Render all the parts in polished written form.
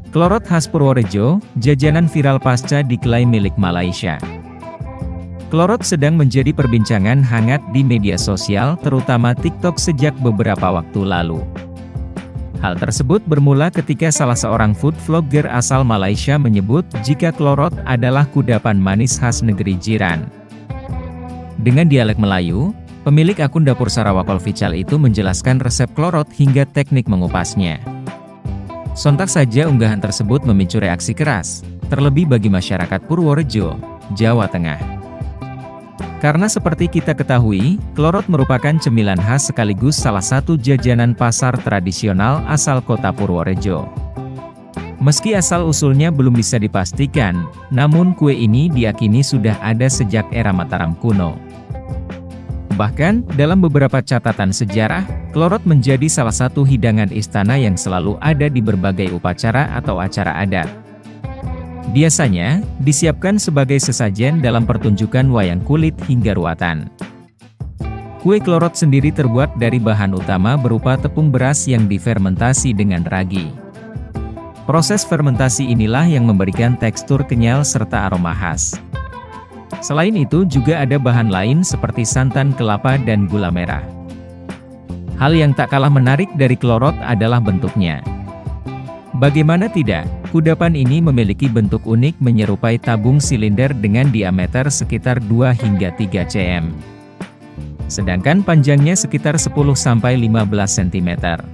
Klorot khas Purworejo, jajanan viral pasca diklaim milik Malaysia. Klorot sedang menjadi perbincangan hangat di media sosial, terutama TikTok sejak beberapa waktu lalu. Hal tersebut bermula ketika salah seorang food vlogger asal Malaysia menyebut jika klorot adalah kudapan manis khas negeri jiran. Dengan dialek Melayu, pemilik akun Dapur Sarawak Official itu menjelaskan resep klorot hingga teknik mengupasnya. Sontak saja unggahan tersebut memicu reaksi keras, terlebih bagi masyarakat Purworejo, Jawa Tengah. Karena seperti kita ketahui, klorot merupakan cemilan khas sekaligus salah satu jajanan pasar tradisional asal kota Purworejo. Meski asal-usulnya belum bisa dipastikan, namun kue ini diyakini sudah ada sejak era Mataram kuno. Bahkan, dalam beberapa catatan sejarah, klorot menjadi salah satu hidangan istana yang selalu ada di berbagai upacara atau acara adat. Biasanya, disiapkan sebagai sesajen dalam pertunjukan wayang kulit hingga ruatan. Kue klorot sendiri terbuat dari bahan utama berupa tepung beras yang difermentasi dengan ragi. Proses fermentasi inilah yang memberikan tekstur kenyal serta aroma khas. Selain itu juga ada bahan lain seperti santan kelapa dan gula merah. Hal yang tak kalah menarik dari klorot adalah bentuknya. Bagaimana tidak, kudapan ini memiliki bentuk unik menyerupai tabung silinder dengan diameter sekitar 2 hingga 3 cm. Sedangkan panjangnya sekitar 10-15 cm.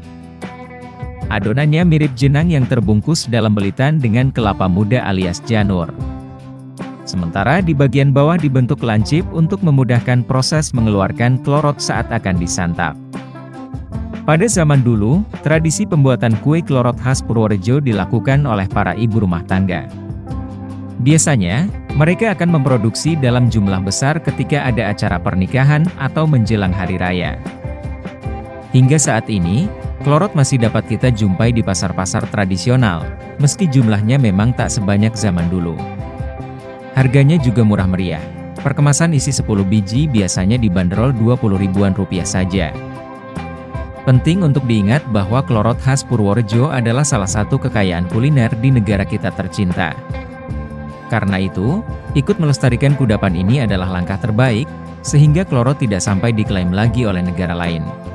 Adonannya mirip jenang yang terbungkus dalam belitan dengan kelapa muda alias janur. Sementara di bagian bawah dibentuk lancip untuk memudahkan proses mengeluarkan klorot saat akan disantap. Pada zaman dulu, tradisi pembuatan kue klorot khas Purworejo dilakukan oleh para ibu rumah tangga. Biasanya, mereka akan memproduksi dalam jumlah besar ketika ada acara pernikahan atau menjelang hari raya. Hingga saat ini, klorot masih dapat kita jumpai di pasar-pasar tradisional, meski jumlahnya memang tak sebanyak zaman dulu. Harganya juga murah meriah. Perkemasan isi 10 biji biasanya dibanderol Rp20.000-an saja. Penting untuk diingat bahwa klorot khas Purworejo adalah salah satu kekayaan kuliner di negara kita tercinta. Karena itu, ikut melestarikan kudapan ini adalah langkah terbaik, sehingga klorot tidak sampai diklaim lagi oleh negara lain.